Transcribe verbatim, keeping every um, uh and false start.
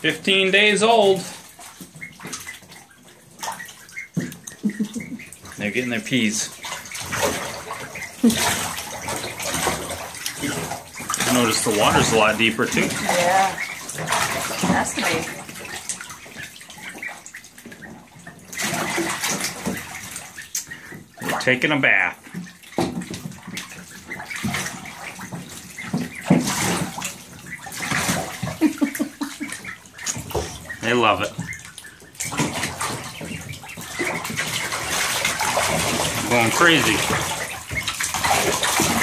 fifteen days old. They're getting their peas. I noticed the water's a lot deeper too. Yeah, it has to be. They're taking a bath. They love it. Going crazy.